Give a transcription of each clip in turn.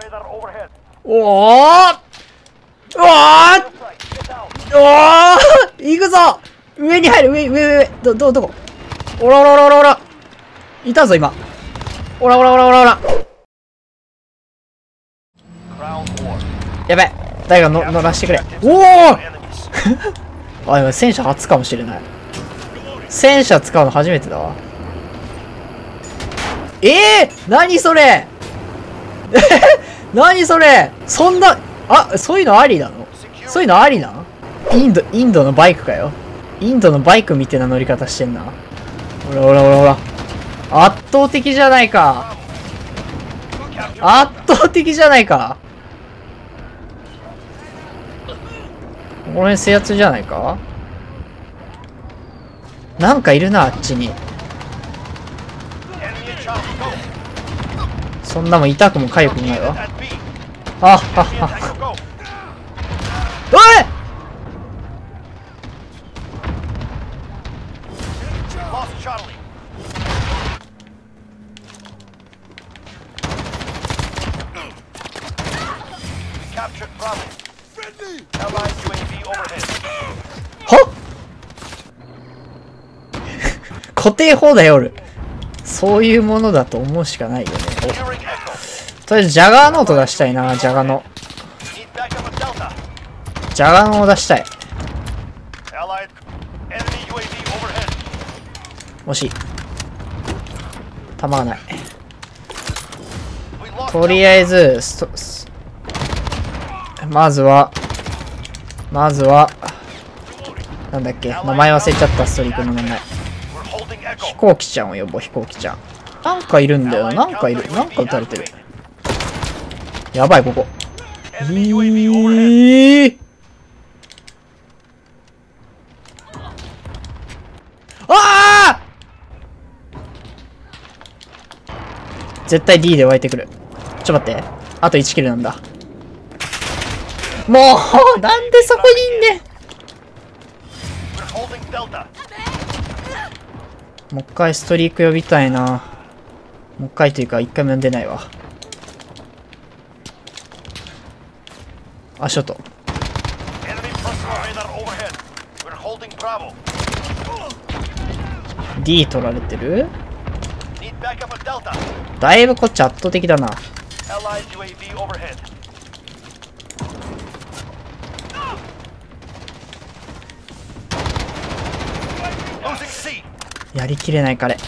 おおおお行くぞ上に入る上どこおらいたぞ今おらやべえ誰か乗らしてくれおおあ、今戦車初かもしれない。戦車使うの初めてだわ。何それ何それそんな、そういうのありなのそういうのありなのインドのバイクかよ。インドのバイクみたいな乗り方してんな。ほら。圧倒的じゃないか。圧倒的じゃないか。この辺制圧じゃないか。なんかいるな、あっちに。そんなもん痛くも痒くもないわ。おい固定砲だよ、俺。そういうものだと思うしかないよね。とりあえず、ジャガーノート出したいな、ジャガノを出したい。惜しい。弾がない。とりあえず、まずは、なんだっけ、名前忘れちゃった、ストリークの名前。飛行機ちゃんを呼ぼう、飛行機ちゃん。なんかいるんだよ、なんか撃たれてる。やばい、ここ。絶対 D で湧いてくる。ちょっと待って。あと1キルなんだ。もうなんでそこにいんねん。もう一回ストリーク呼びたいな。もう一回というか、一回も呼んでないわ。足音。D 取られてる？だいぶこっち圧倒的だな。やりきれない彼。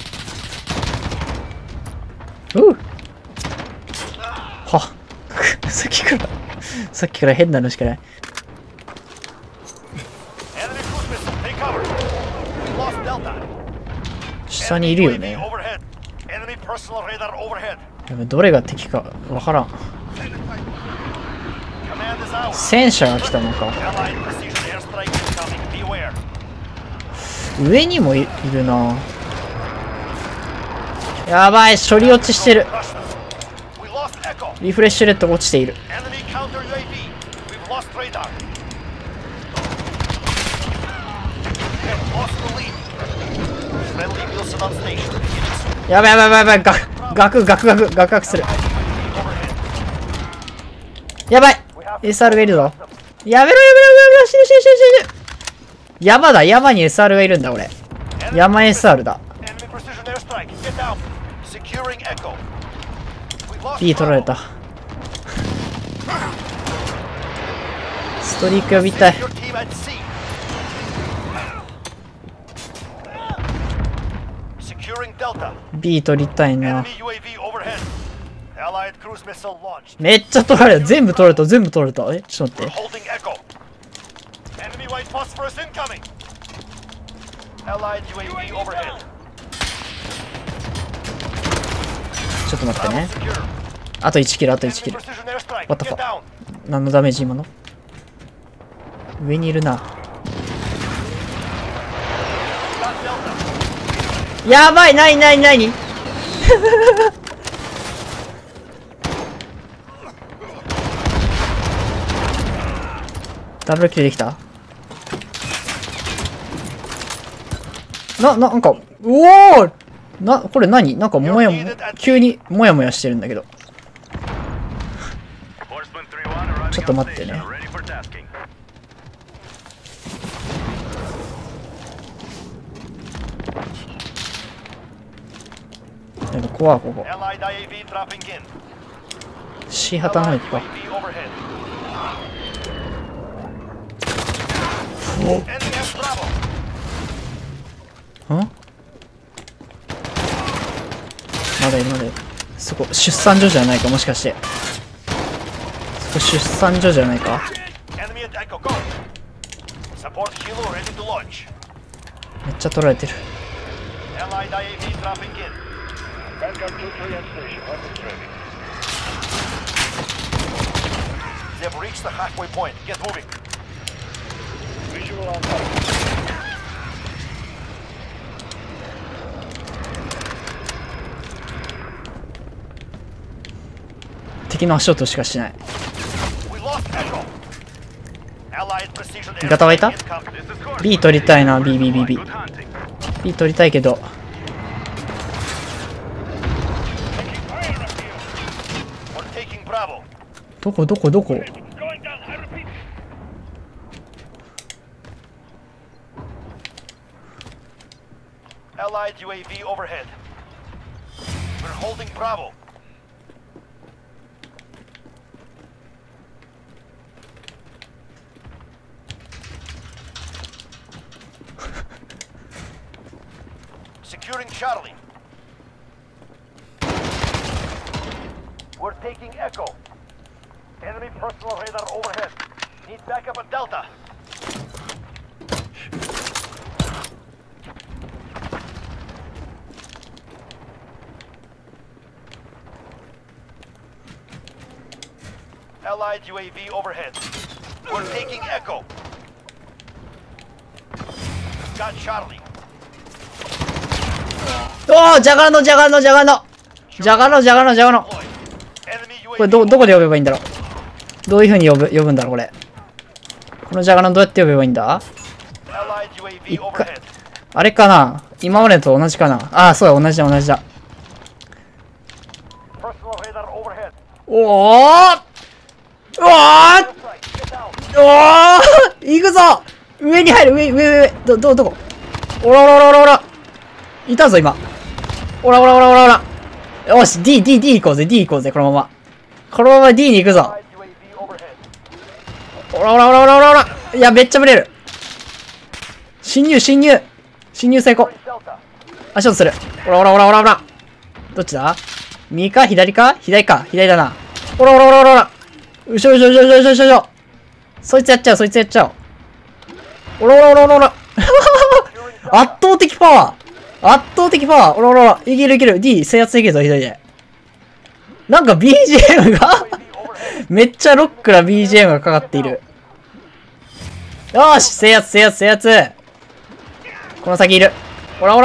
はさっきから変なのしかない。下にいるよね。どれが敵かわからん。戦車が来たのか。上にもいるな。やばい、処理落ちしてる。リフレッシュレッド落ちている。やばいガクする。やばい SR がいるぞ。やめろ死ぬ。山に SR がいるんだ俺。山 SR だ。B 取られた。ストリーク呼びたい。B 取りたいな。めっちゃ取られた。全部取られた。ちょっと待って。ちょっと待ってね。あと1キル。What the fuck。何のダメージ今の？上にいるな。やばい、何ダブルキルできた。なんか、これ何なんか急にもやもやしてるんだけど。 ちょっと待ってね。なんか怖い、ここ。C 旗の方行くか。ん？まだいるまだいる。そこ出産所じゃないか、もしかして。そこ出産所じゃないか。めっちゃ取られてる。敵の足音しかしない。味方はいた？ B 取りたいな。 B 取りたいけど。どこ Allied UAV overhead. We're holding Bravo. Securing Charlie. We're taking Echo. Enemy personal radar overhead. Need backup at Delta. Allied UAV overhead. We're taking Echo. Got Charlie. おお、じゃがの。これどこで呼べばいいんだろう。どういう風に呼ぶんだろう、これ。このじゃがのどうやって呼べばいいんだ？一回、あれかな、今までと同じかな。ああ、そうだ、同じだ。おお行くぞ。上に入る。上。どこ？おら。いたぞ、今。おら。よし、D 行こうぜ、このまま D に行くぞ。おら。いや、めっちゃブレる。侵入成功。足音する。おら。どっちだ？右か左か？左だな。おら。後ろ。そいつやっちゃう。おら。圧倒的パワー。おら。いける。D 制圧できるぞ、左で。なんか BGM がめっちゃロックな BGM がかかっている。よーし、制圧。この先いる。おら。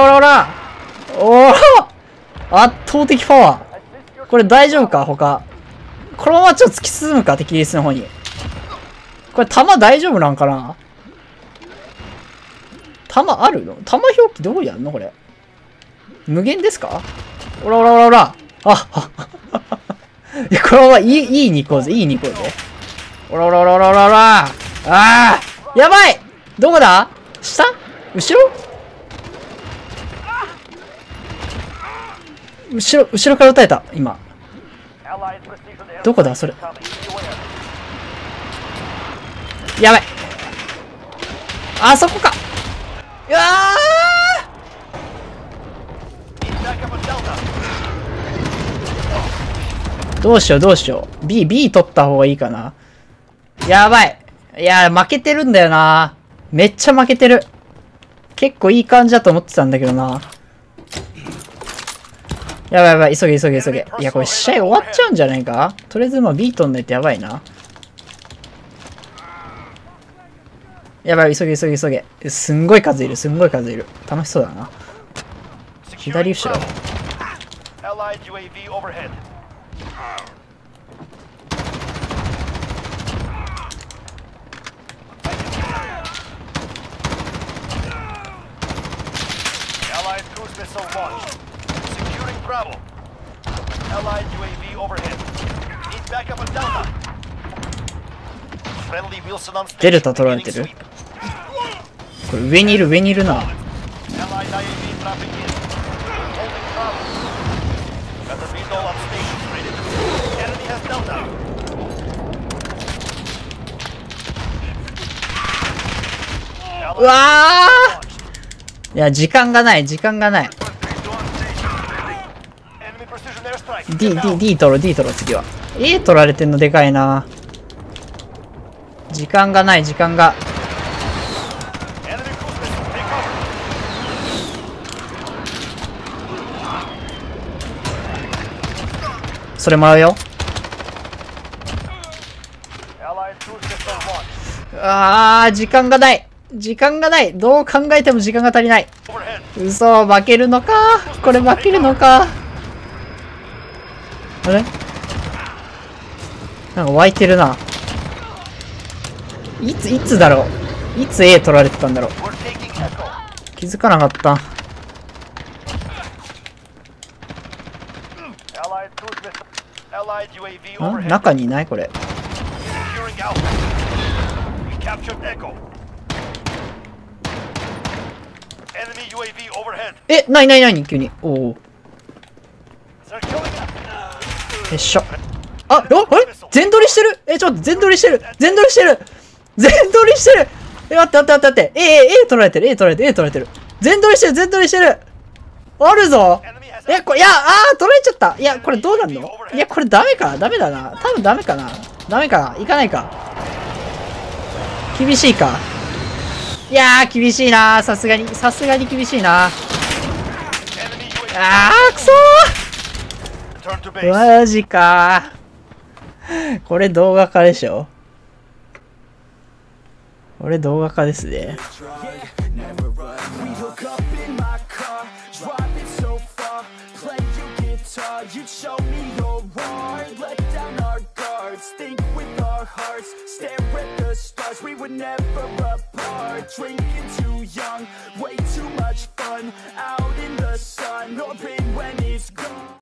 圧倒的パワー。これ大丈夫か？他。このままちょっと突き進むか、敵リスの方に。これ弾大丈夫なんかな？弾あるの？弾表記どうやんのこれ。無限ですか？おら。いや、このままいいに行こうぜ。おら。あー！やばい！どこだ？下？後ろから撃たれた、今。どこだそれ。やばい。あそこか。うわー！どうしよう。B 取った方がいいかな。やばい。いや、負けてるんだよな。めっちゃ負けてる。結構いい感じだと思ってたんだけどな。やばい。急げ。いや、これ試合終わっちゃうんじゃないか？とりあえずもう B 取んないとやばいな。やばい、急げ。すんごい数いる。楽しそうだな。左後ろ。 Pick up a Delta. Friendly Wilson on station. デルタ取られてる。これ上にいる上にいるな。 Allied IAV dropping in. Holding Bravo. Got the VTOL on station. Ready to move. Enemy has Delta. うわー、いや時間がない時間がない。 Enemy precision airstrike. D 取ろう D 取ろう次は。A 取られてんのでかいな。時間がない時間が。 Enemy cruise missile. Take cover. それもらうよ。 Allied cruise missile launched. あー時間がない時間がない。どう考えても時間が足りない。 Overhead. 嘘、負けるのか。これ負けるのか。あれなんか湧いてるな。いつだろう。いつ A 取られてたんだろう。 We're taking Echo. 気づかなかった。 Allied cruise missile. Allied UAV ん overhead. 中にいないこれ。 Securing Alpha. We captured Echo. Enemy UAV overhead. え、ない急に。おお。 They're killing us. よっしょ。あ、あれ全取りしてる。ちょっと全取りしてる。全取りしてる。全取りしてる。待って。A 取られてる。A 取られてる。全取りしてる。全取りしてる。あるぞ。これ、いや、取られちゃった。いや、これどうなんの？いや、これダメか。ダメだな。多分ダメかな。ダメかな。行かないか。厳しいか。いやー、厳しいな。さすがに厳しいな。くそー。マジかー。これ動画化でしょ。これ動画化ですね。